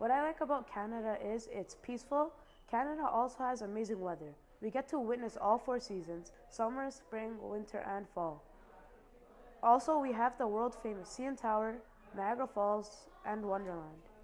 What I like about Canada is it's peaceful. Canada also has amazing weather. We get to witness all four seasons: summer, spring, winter, and fall. Also, we have the world famous CN Tower, Niagara Falls, and Wonderland.